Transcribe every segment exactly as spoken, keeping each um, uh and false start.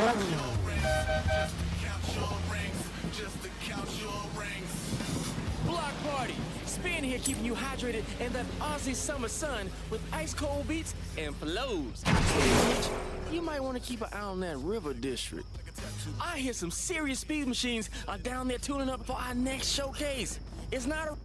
Block party. Spin here keeping you hydrated in that Aussie summer sun with ice cold beats and flows. You might want to keep an eye on that river district. I hear some serious speed machines are down there tuning up for our next showcase. It's not a...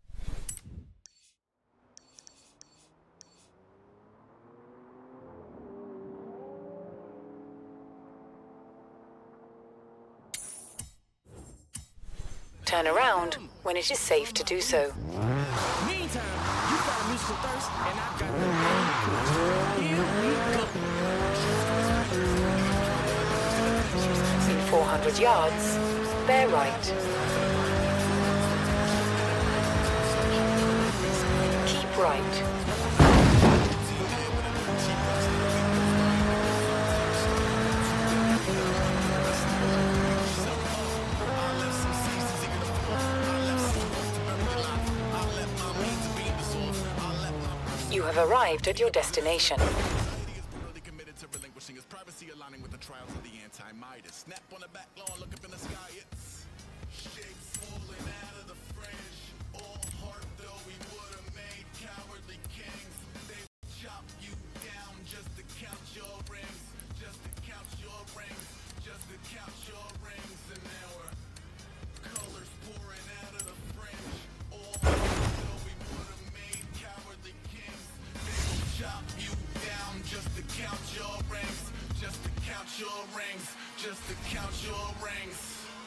Turn around when it is safe to do so. Meantime, you got a musical thirst, and I've got the... Here we go. In four hundred yards, bear right. Keep right. You have arrived at your destination. Snap on the back lawn, look up in the sky, it's shapes falling out of the fringe. All heart though we would have made cowardly kings. They would chop you down just to count your rings, just to count your rings, just to count your rings. And there were colors pouring out of the fringe. All heart though we would have made cowardly kings. They would chop you down just to count your rings, just to count your rings, just to count your rings.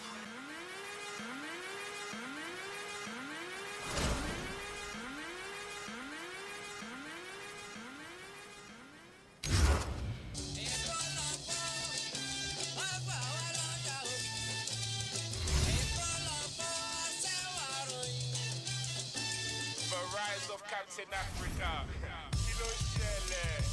The rise of Captain Africa. Kilo Shele.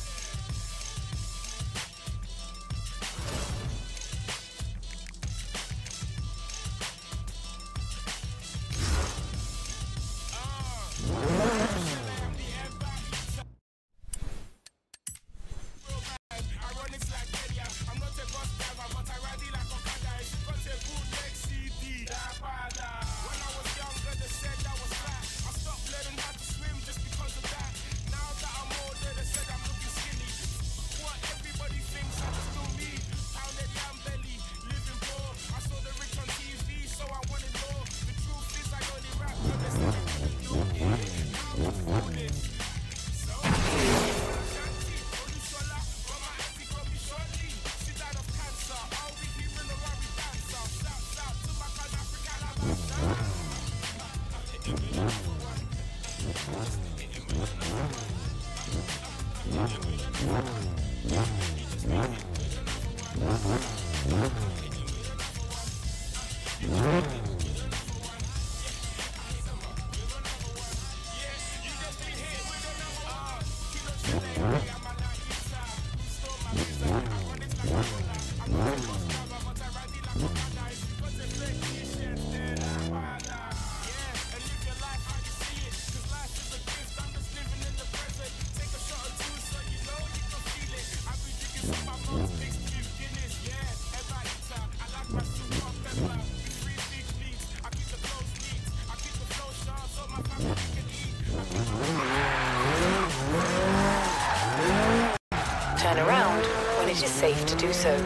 Turn around when it is safe to do so.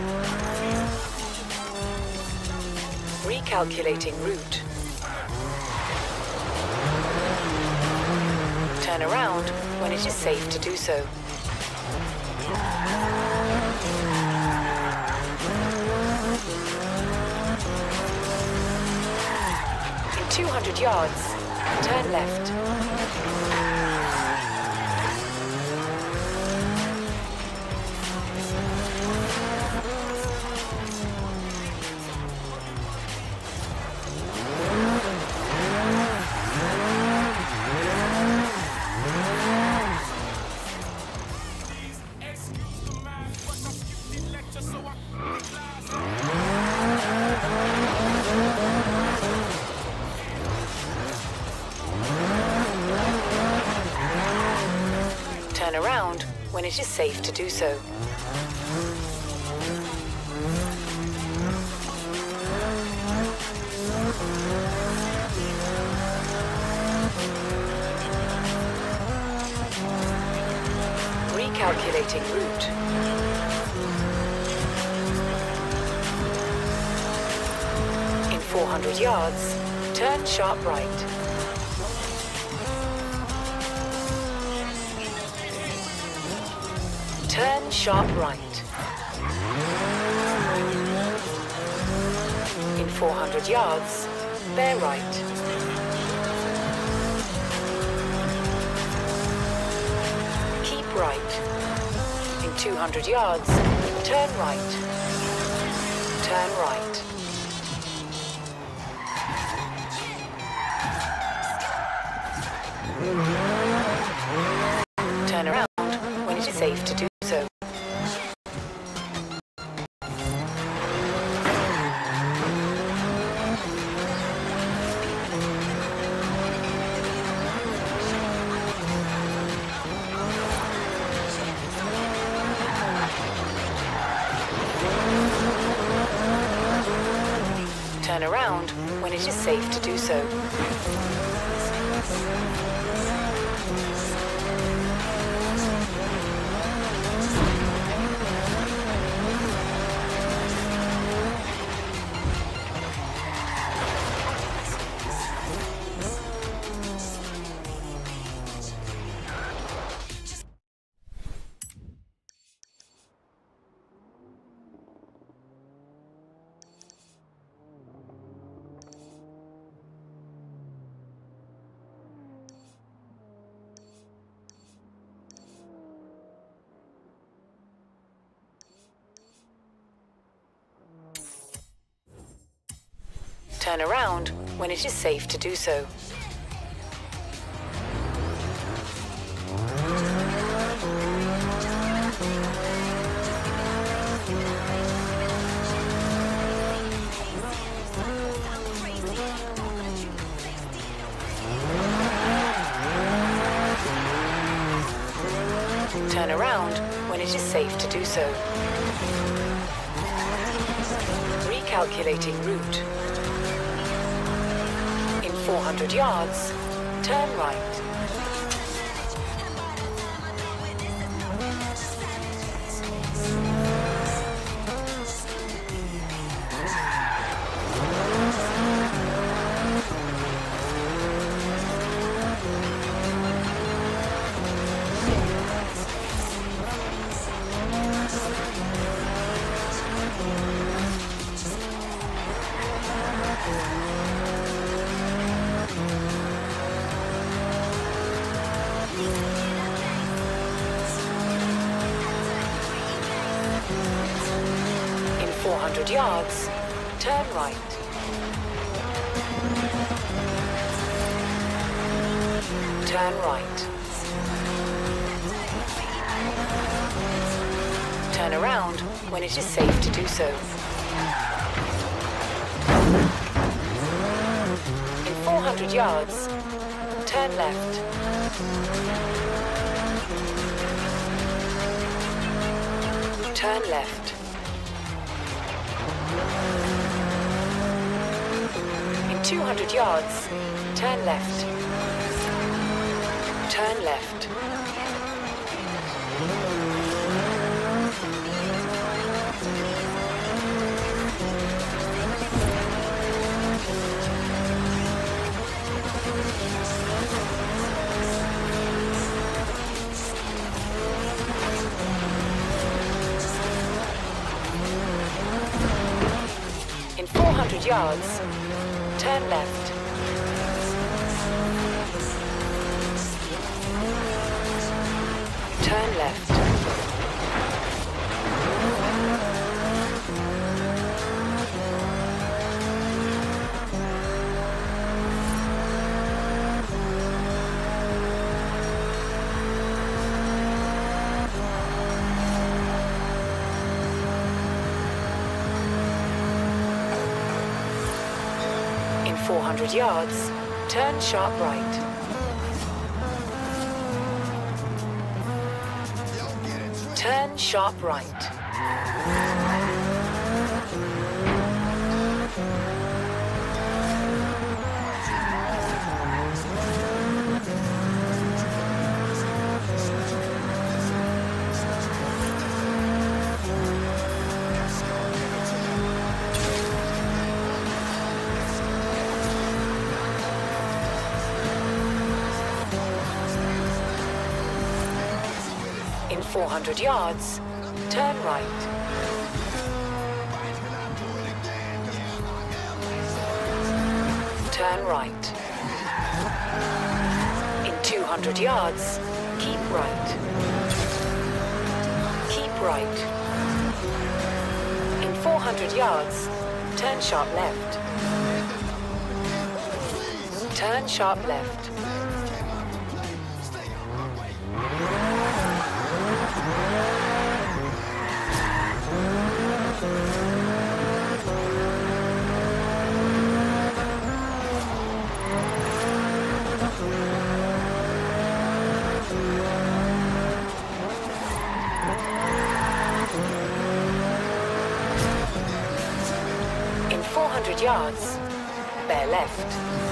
Recalculating route. Turn around when it is safe to do so. In two hundred yards, turn left. Turn around when it is safe to do so. hundred yards, turn sharp right. Turn sharp right. In four hundred yards, bear right. Keep right. In two hundred yards, turn right. Turn right. Turn around when it is safe to do so. Turn around when it is safe to do so. Turn around when it is safe to do so. Turn around when it is safe to do so. Recalculating route. four hundred yards, turn right. four hundred yards, turn right. Turn right. Turn around when it is safe to do so. In four hundred yards, turn left. Turn left. In two hundred yards, turn left. Turn left. In four hundred yards, turn left. Turn left. In four hundred yards, turn sharp right. Turn sharp right. four hundred yards, turn right. Turn right. In two hundred yards, keep right. Keep right. In four hundred yards, turn sharp left. Turn sharp left. In four hundred yards, bear left.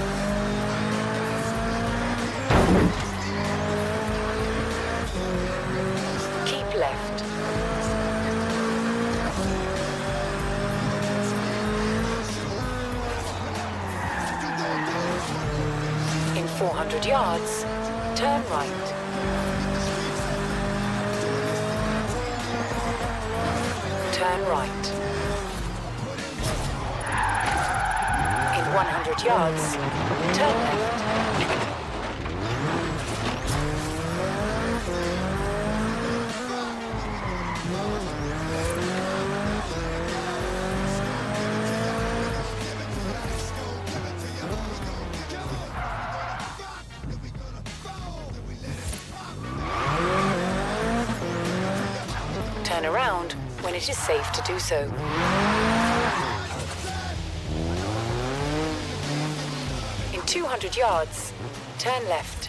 Keep left. In four hundred yards, turn right. Turn right. In one hundred yards, turn left. Turn around when it is safe to do so. In two hundred yards, turn left.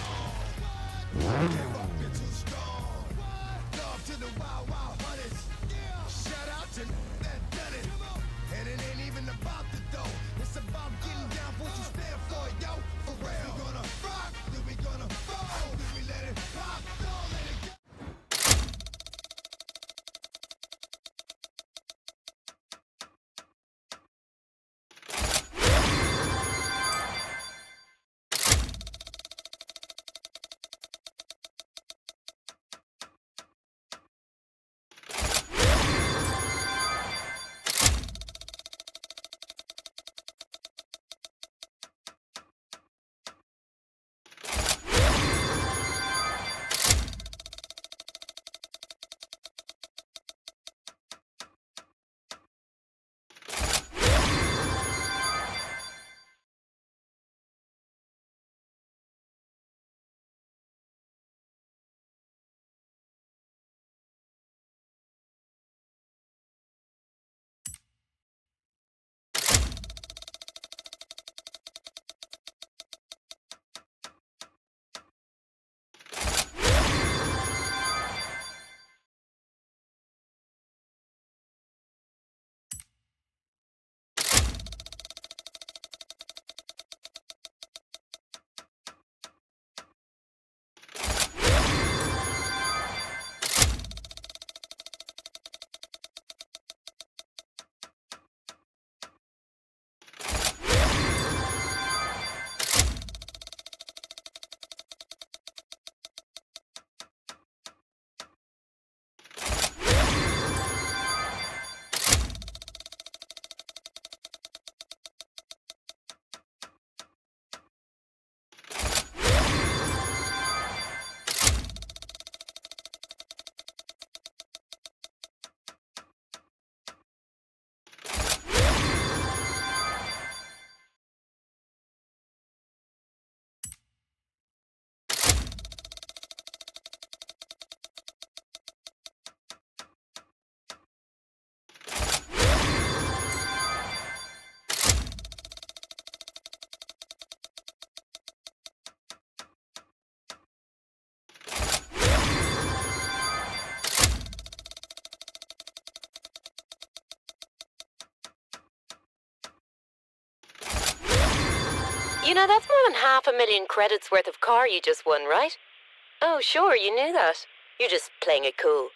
You know, that's more than half a million credits worth of car you just won, right? Oh, sure, you knew that. You're just playing it cool.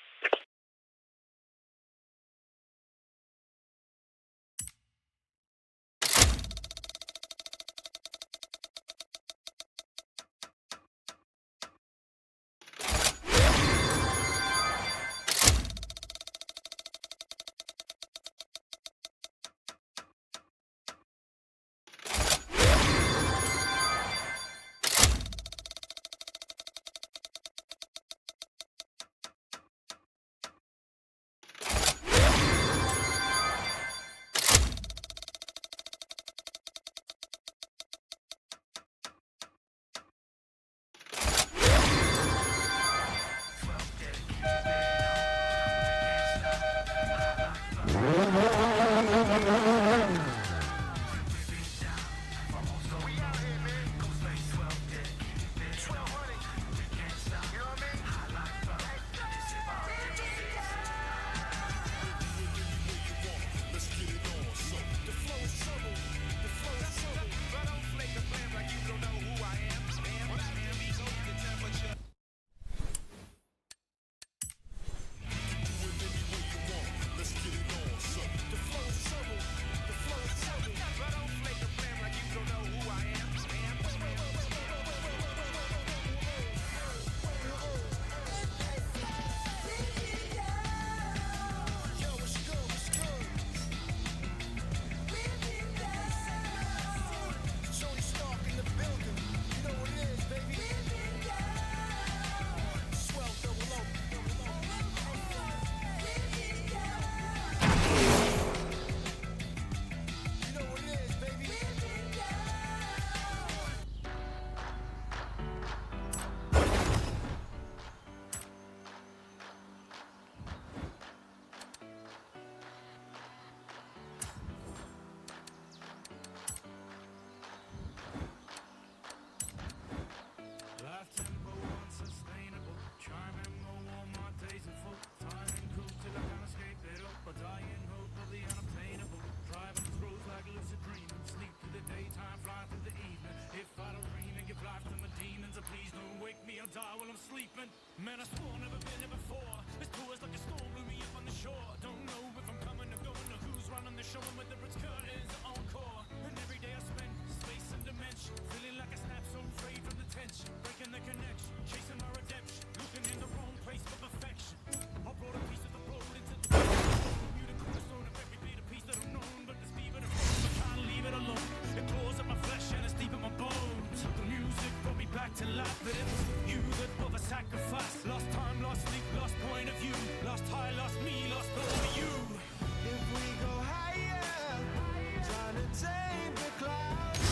Man, I swore never been here before. This tour is like a storm, blew me up on the shore. Don't know if I'm coming or going or who's running the show and whether it's curtains or encore. And every day I spend space and dimension, feeling like a snap so free from the tension, breaking the connection, chasing my redemption, looking in the wrong place for perfection. I brought a piece of the road into the you the cornerstone of every bit of piece that I've known, but this fever of home, I can't leave it alone. It claws at my flesh and it's deep in my bones. The music brought me back to life, but it was you that brought the sacrifice. Lost time, lost sleep, lost point of view, lost high, lost me, lost all of you. If we go higher, trying to tame the clouds,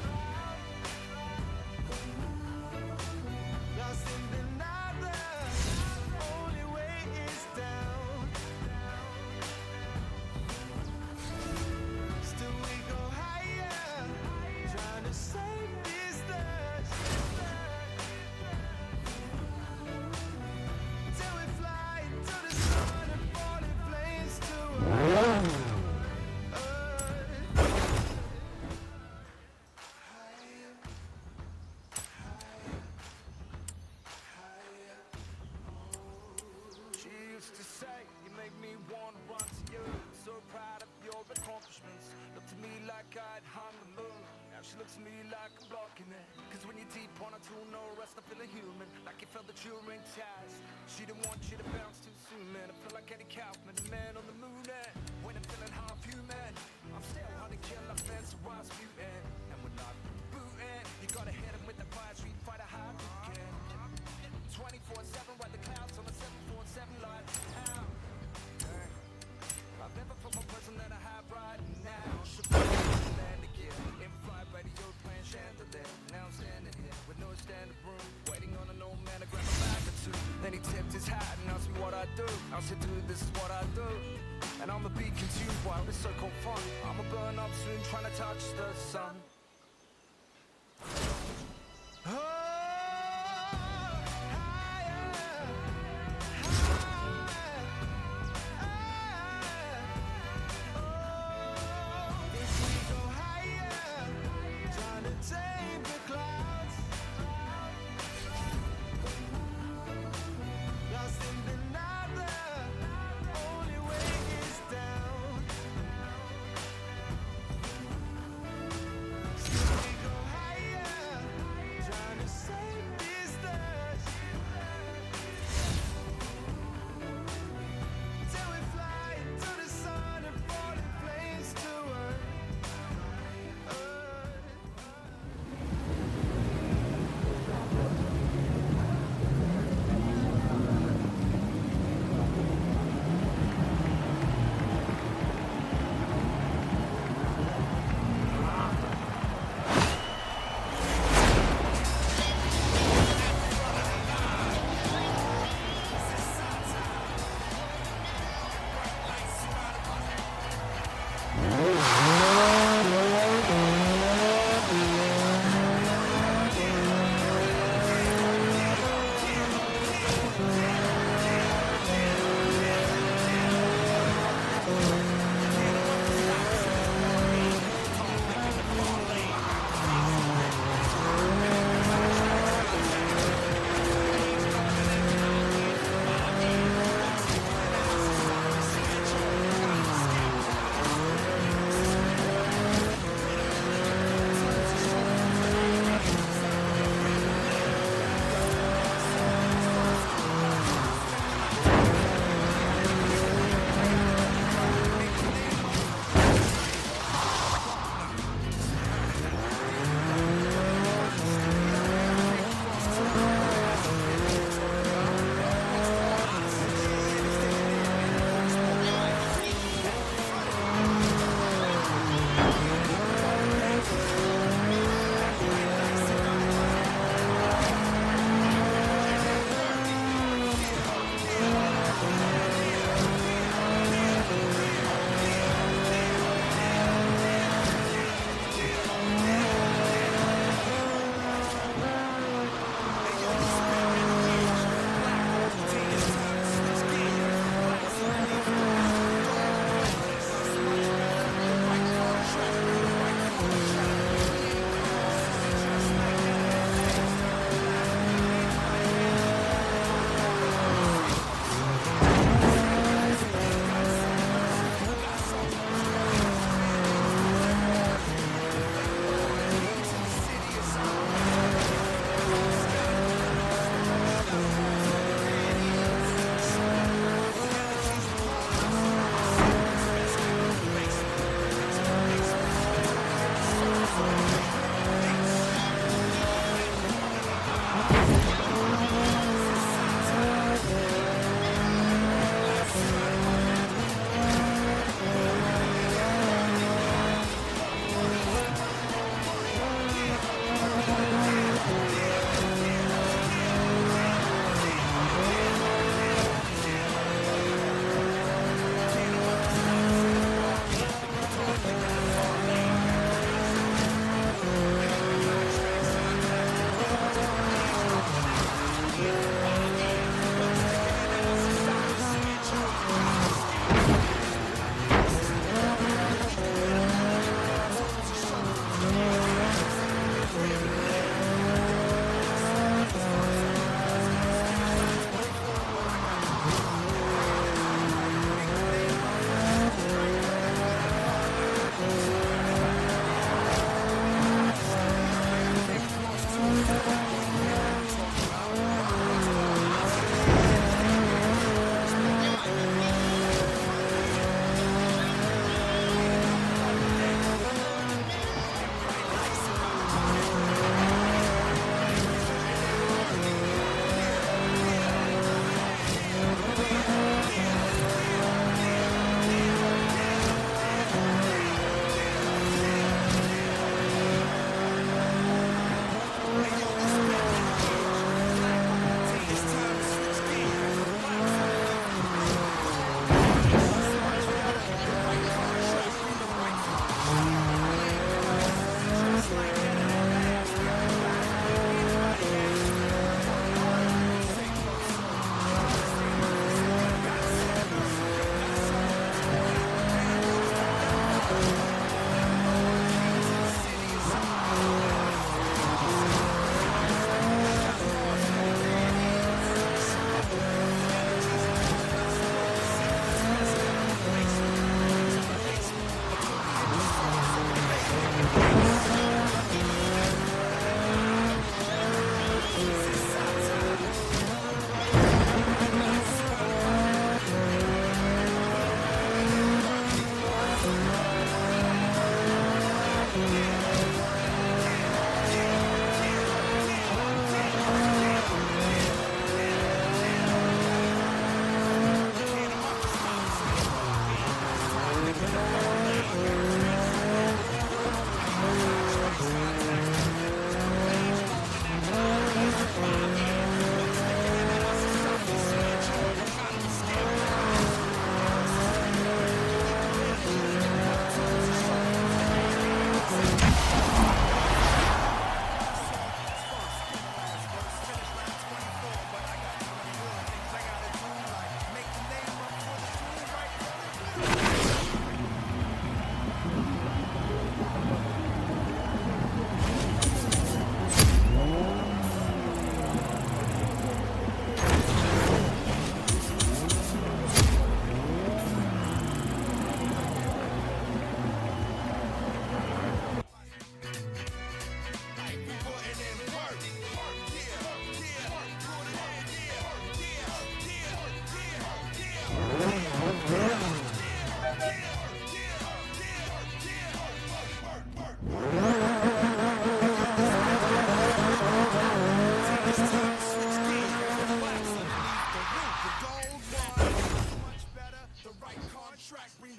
lost in the nada, only way is down. Still we go higher, trying to save this thirst, till we fly to the sun and fall in flames to earth. She used to say, you make me want to run to you. So proud of your accomplishments. Looked to me like I'd hung the moon. Now she looks at me like I'm blocking it. Cause when you're deep on a tool, no rest, I feel a human. Like you felt that you were in ties. She didn't want you to bounce too soon, man. I feel like Eddie Kaufman, the man on the moon. And when I'm feeling half human, I'm still hard to kill, I fancy Rasputin. And we're not booting. You gotta hit him with the fire, street fighter hard you can. twenty-four seven, ride the clouds on a seven forty-seven light out. I've never felt more person than I have right now. Should be land again. In flight, radio playing chandelier. Now I'm standing here with no standing room, waiting on an old man to grab a bag or two. Then he tipped his hat and asked me what I do. I said, dude, this is what I do. And I'ma be consumed while it's so cold fun. I'ma burn up soon trying to touch the sun. Oh! Tame the clouds, lost in the nada, only way is down. Still we go higher, trying to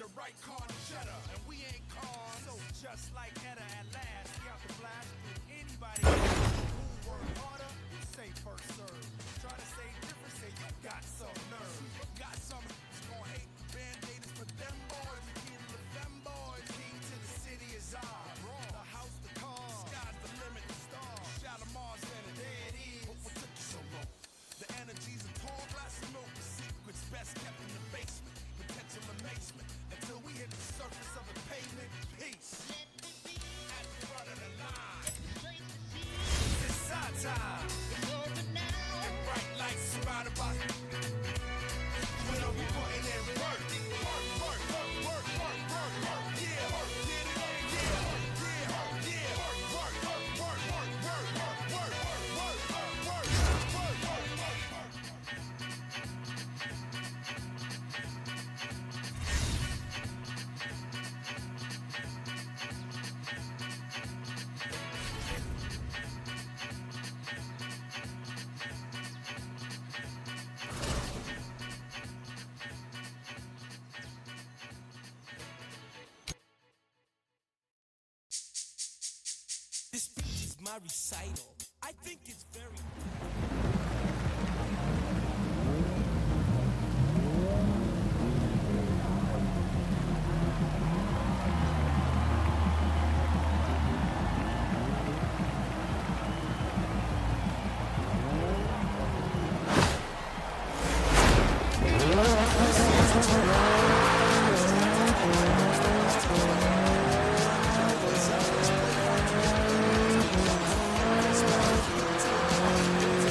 the right car to cheddar, and we ain't cars. So just like Etta at last, we out to blast through anybody who work harder, you say first serve. Try to say different, say you got some nerve. Got some that's gon' hate. Band-aid is for them boys. We give the them boys. King to the city is ours. The house, the car. Sky's the limit, the stars. Shalimar Center. There it is. What, what took you so long? The energies of tall glass of milk. The secrets best kept in the basement. Potential amazement. Until we hit the surface of the pavement. Peace. At the front of the line. It's our time. And bright lights surrounded by. When are we putting in work? Work, work, work, work, work, work, work. Yeah, work, get it in, yeah, yeah, yeah. Work, work, work, work, work, work, work, work, work, work, work, work, work, work. This speech is my recital. I think it's very. It's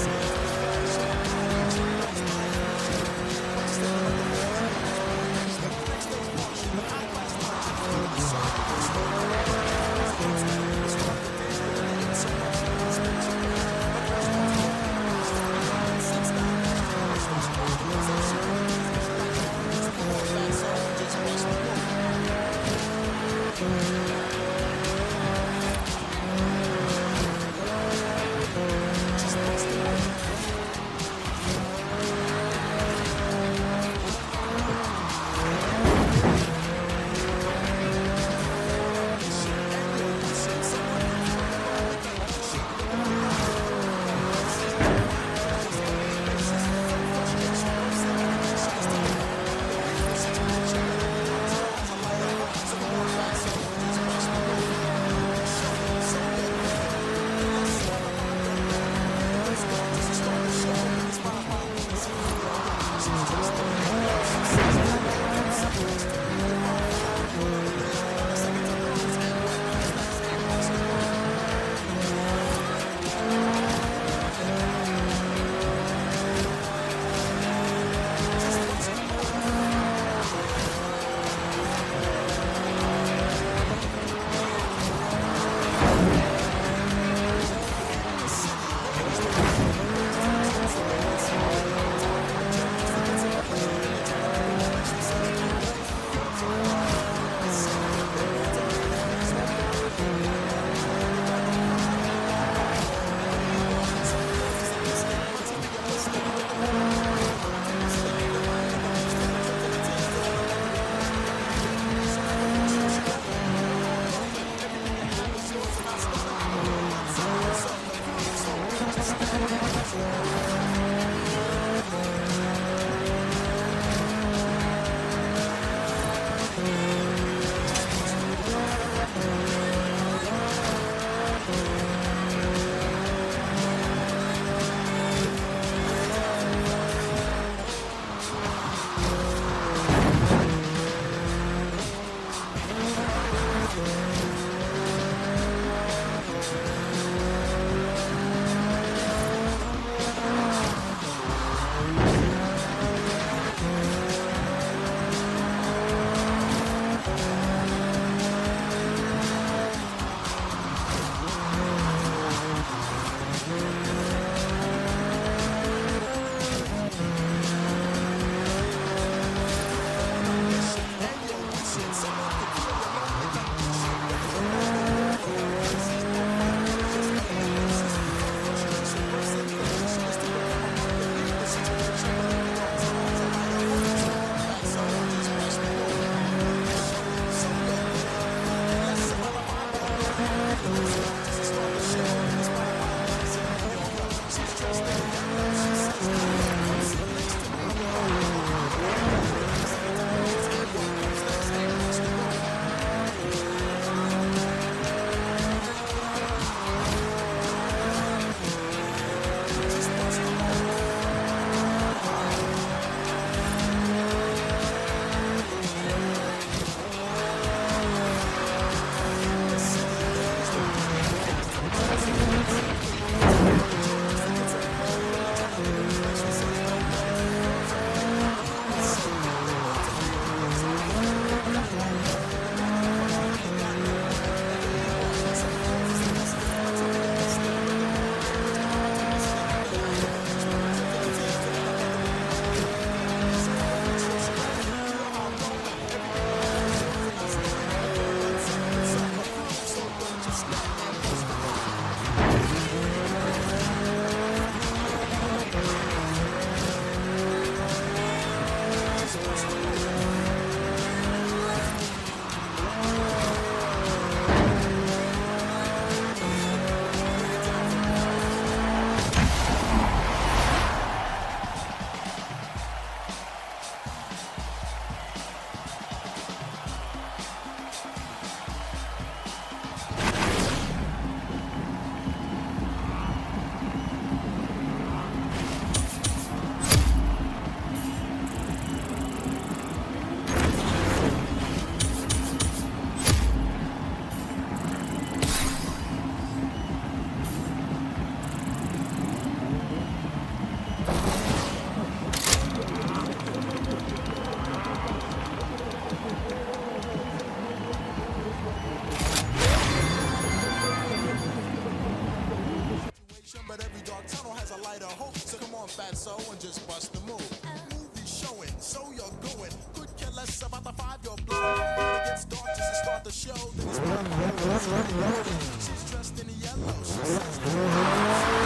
light of hope. So come on, fatso, and just bust the move. Movie showing, so you're going. Could care less about the five you're blowing. When it gets dark, just to start the show. Then it's black. She's dressed in yellow. She says,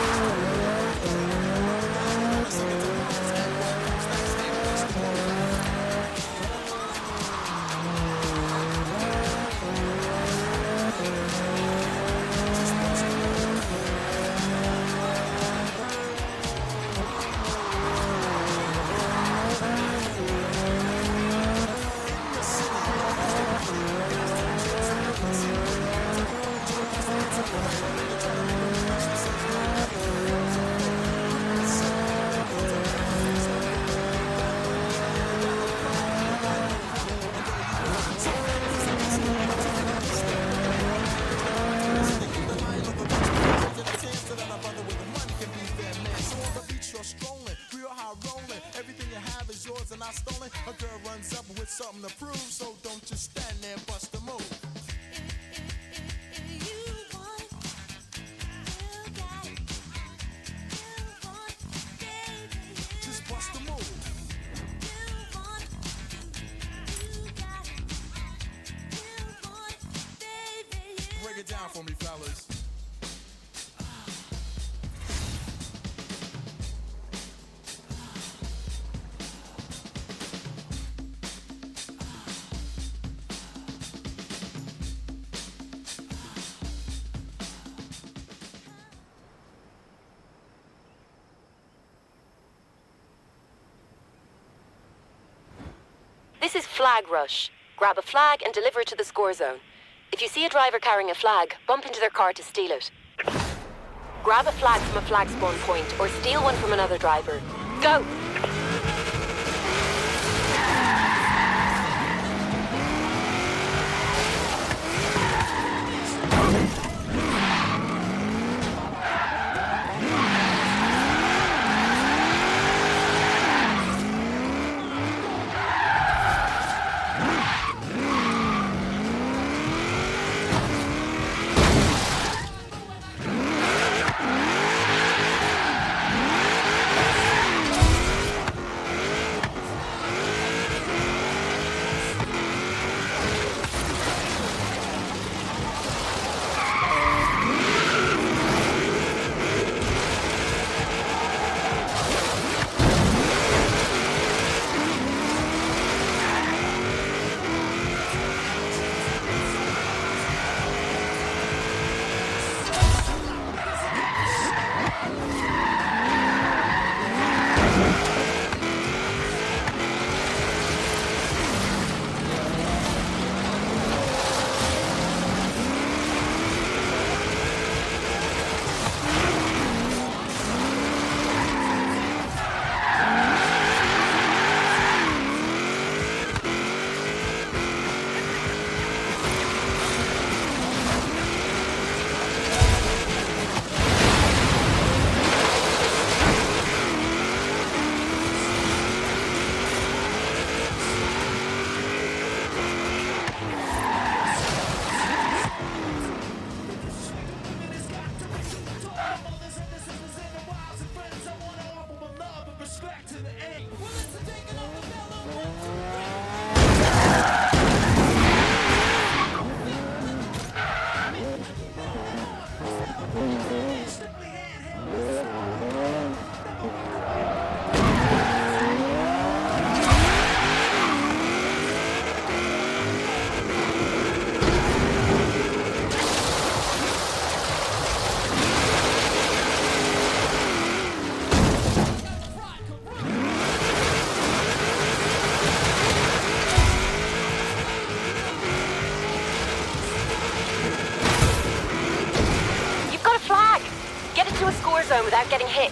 and I stolen. A girl runs up with something to prove, so don't just stand there and bust a move. Just bust a move. Break it down for me, fellas. This is Flag Rush. Grab a flag and deliver it to the score zone. If you see a driver carrying a flag, bump into their car to steal it. Grab a flag from a flag spawn point or steal one from another driver. Go! Zone without getting hit.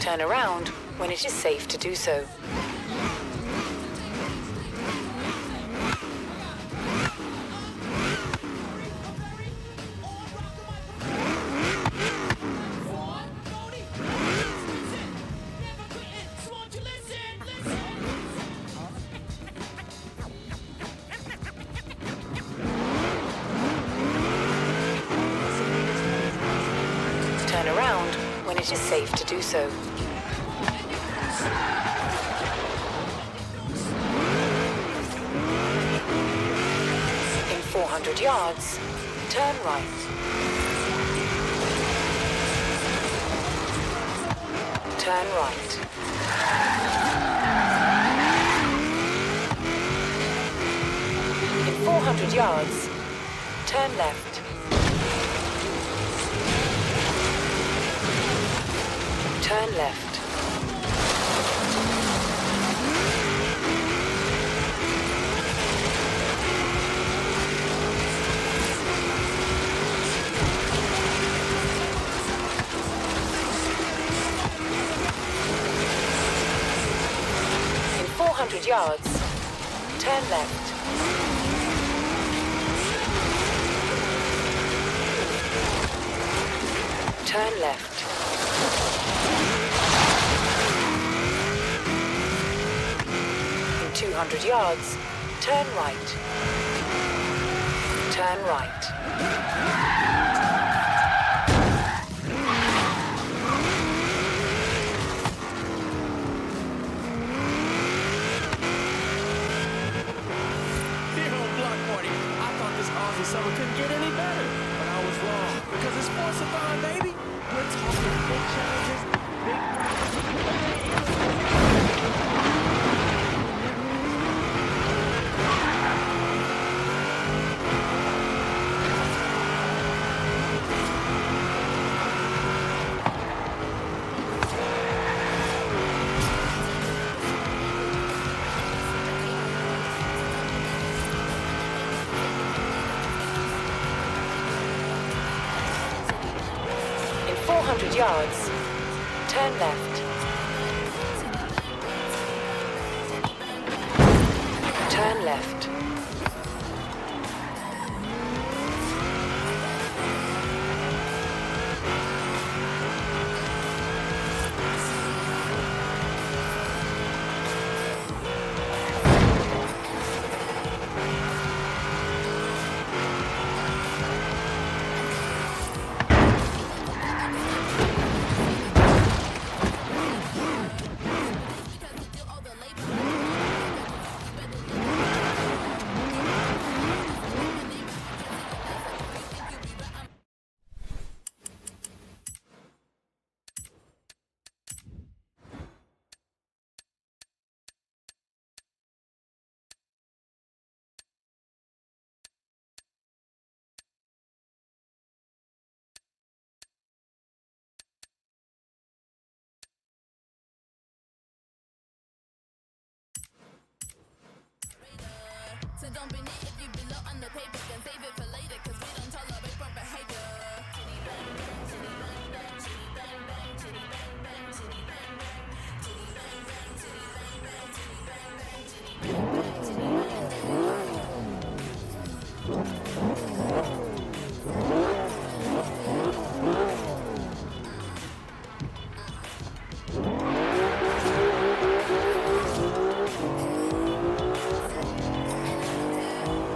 Turn around when it is safe to do so. Turn around when it is safe to do so. In four hundred yards, turn right. Turn right. In four hundred yards, turn left. Turn left. In four hundred yards, turn left. Turn left. two hundred yards, turn right. Turn right. Here on Block Party, I thought this Aussie summer couldn't get any better, but I was wrong. Because it's Sports-a-thon, baby. We're talking big challenges, big four hundred yards, turn left. Turn left. So don't be neat if you be low on the paper, then save it for later, cause we don't tolerate poor behavior. Chitty bang bang, chitty bang bang, chitty bang bang, chitty bang bang, chitty bang bang, chitty bang bang, chitty bang bang, chitty bang bang, chitty bang bang, chitty bang bang.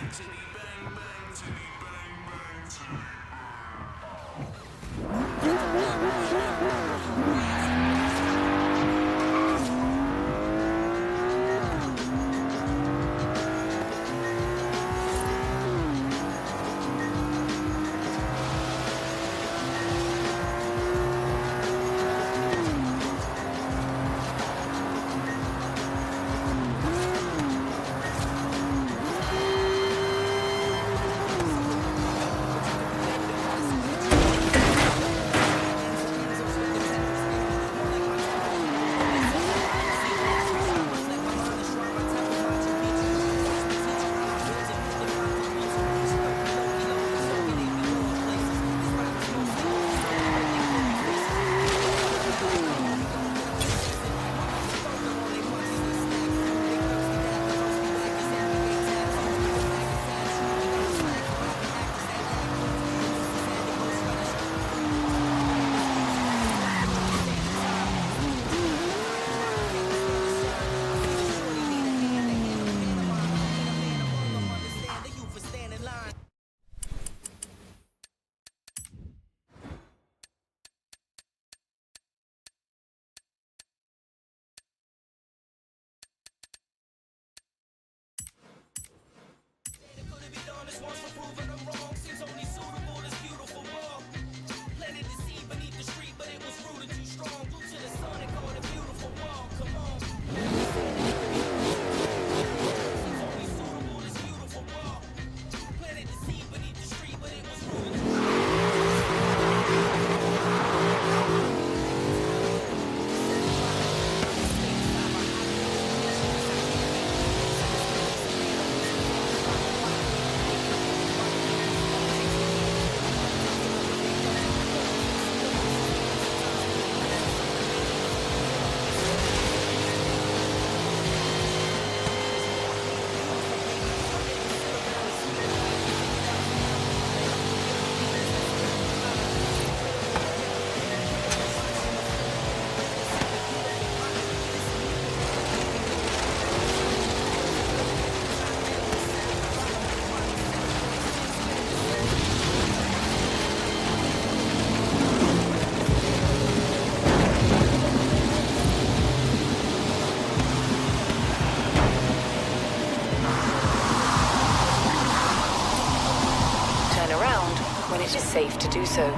It is safe to do so.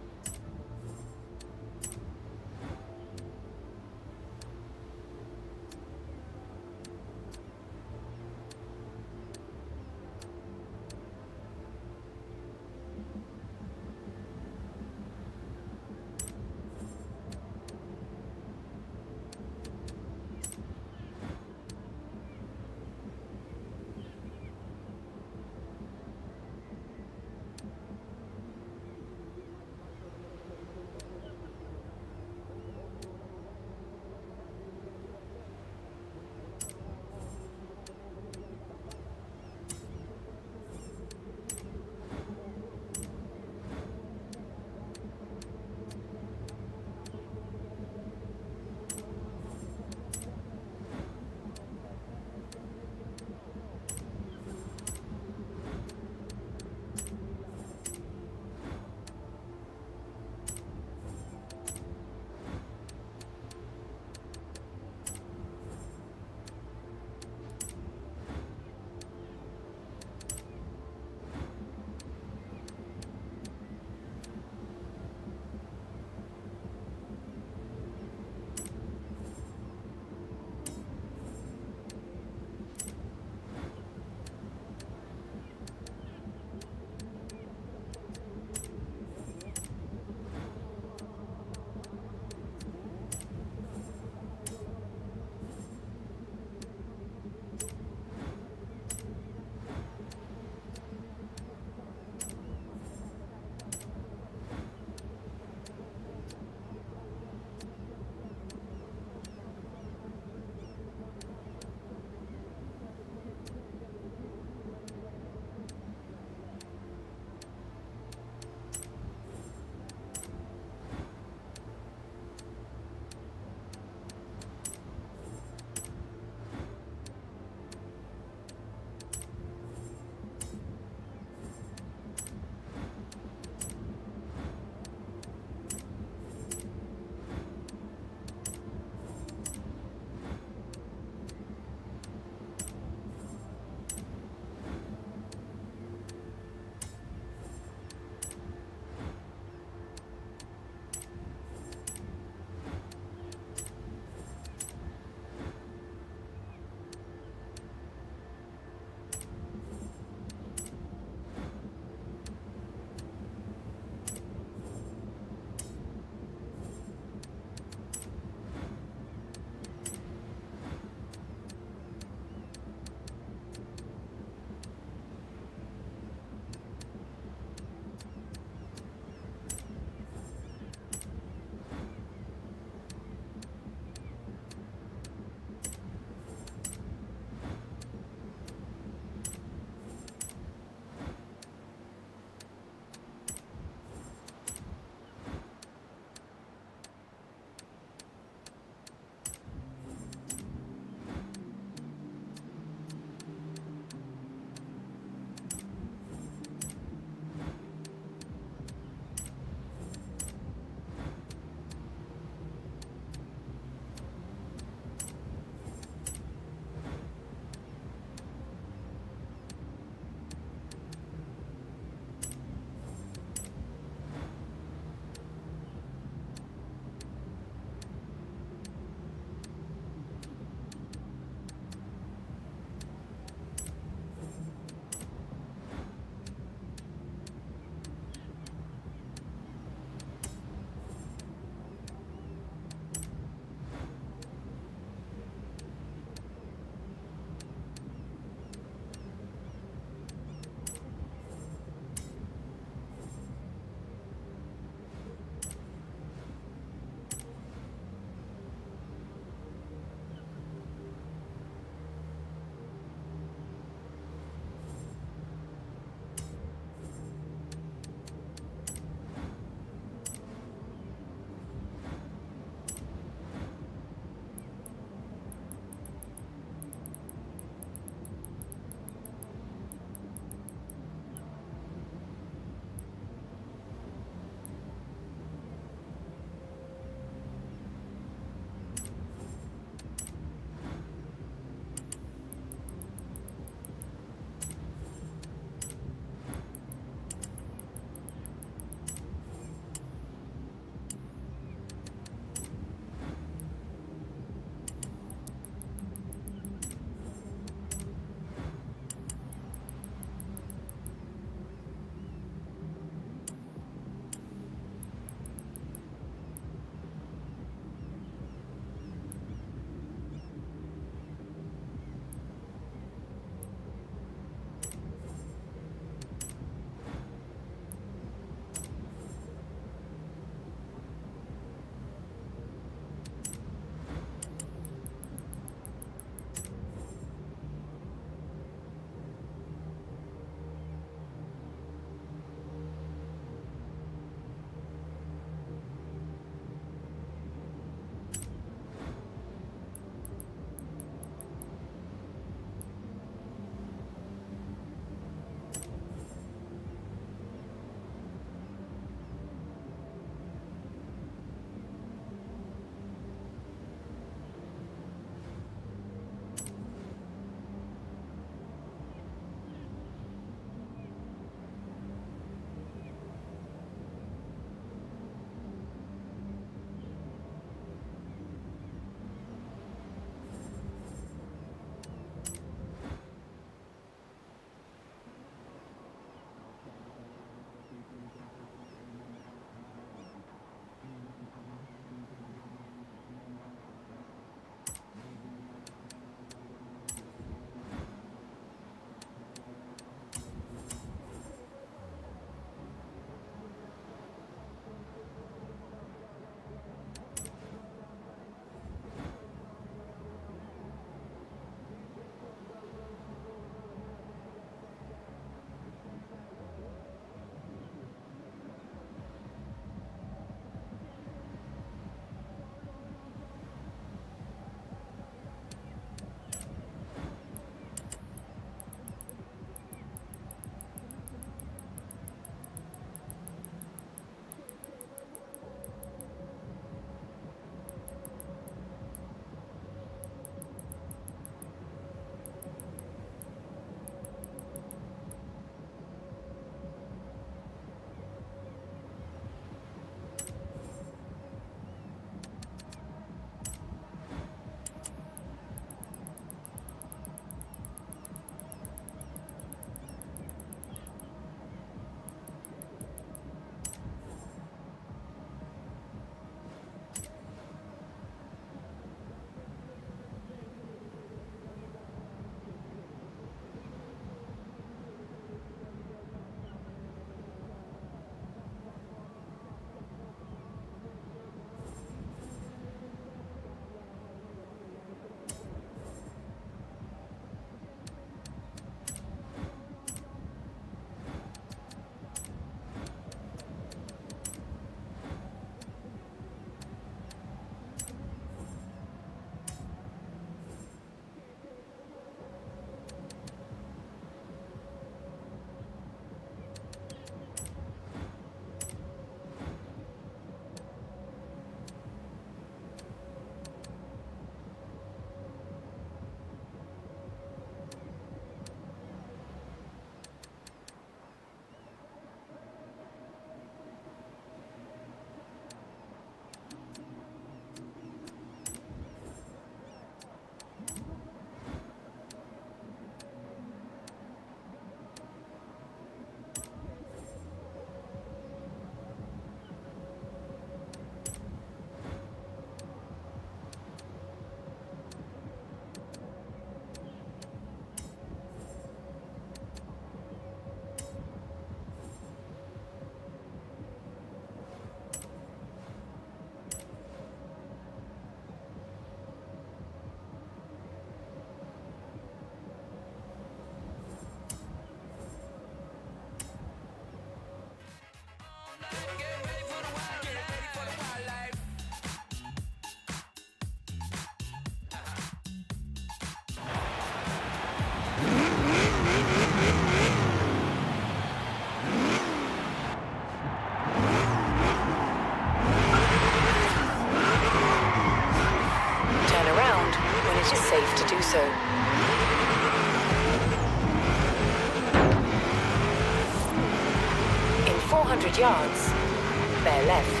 In four hundred yards, bear left.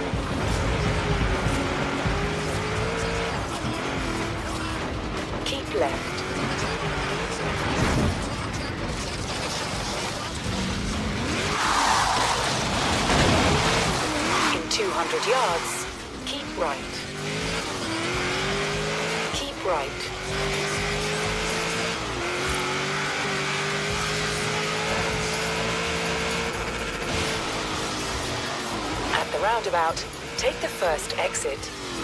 Keep left. In two hundred yards, keep right. Keep right. At the roundabout, take the first exit.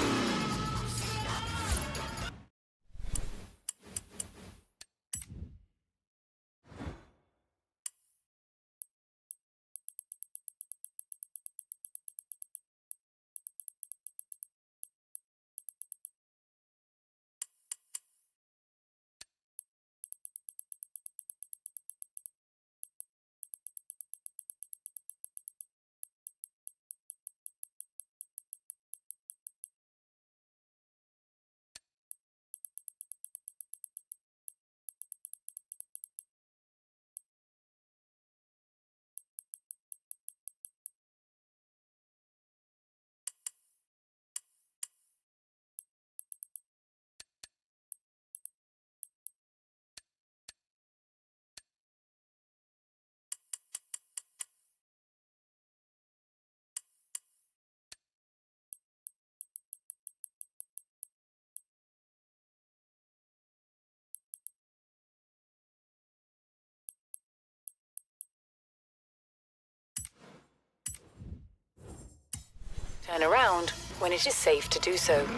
Turn around when it is safe to do so.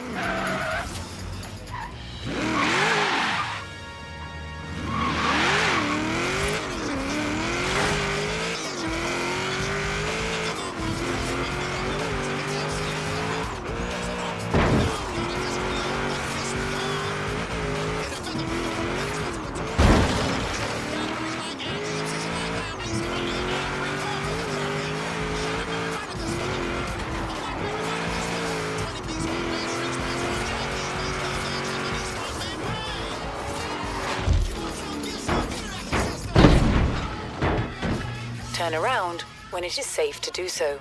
Turn around when it is safe to do so.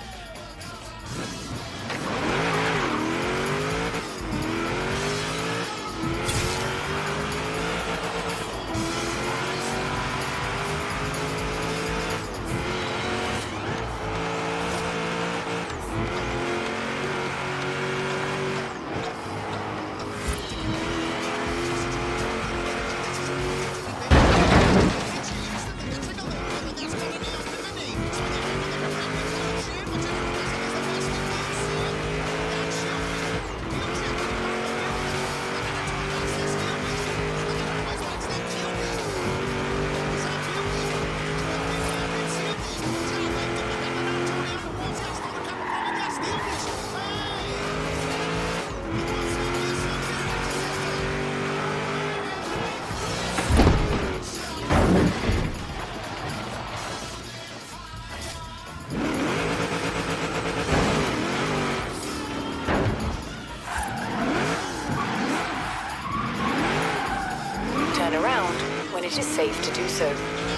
Turn around when it is safe to do so.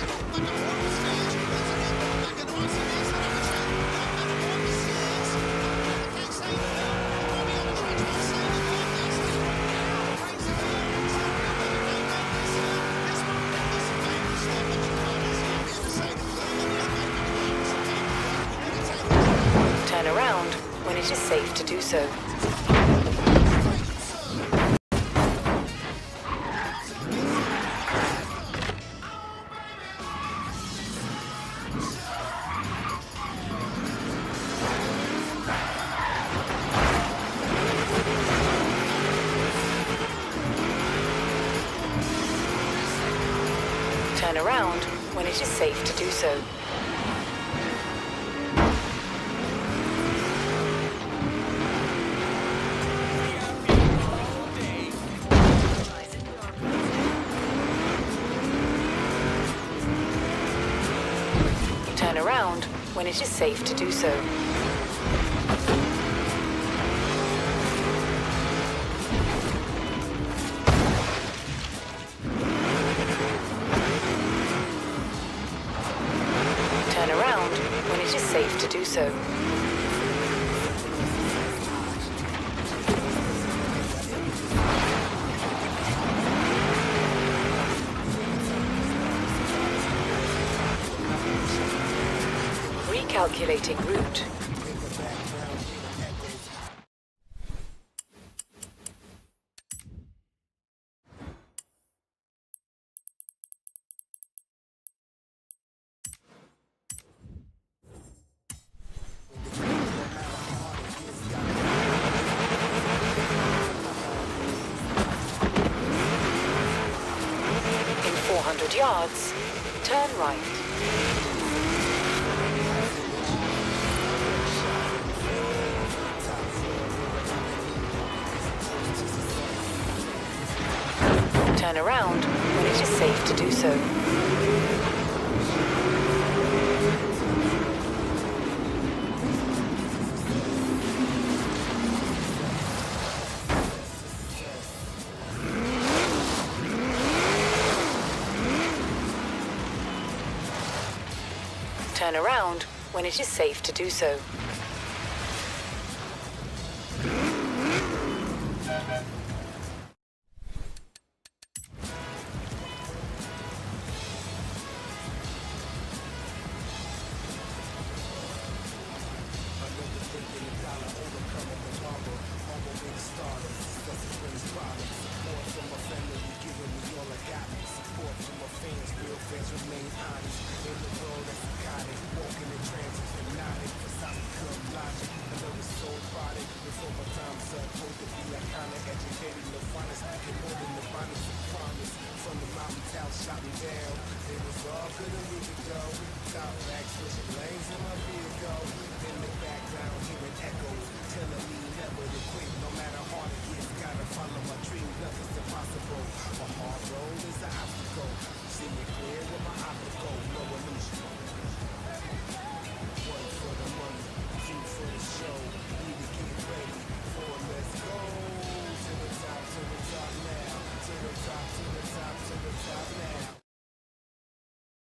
Turn around when it is safe to do so. Turn around when it is safe to do so. Turn around when it is safe to do so. safe to do so. Recalculating route. four hundred yards, turn right. Turn around when it is safe to do so. Turn around when it is safe to do so. Shot me down, it was all good a week ago. Top back, switching lanes in my vehicle.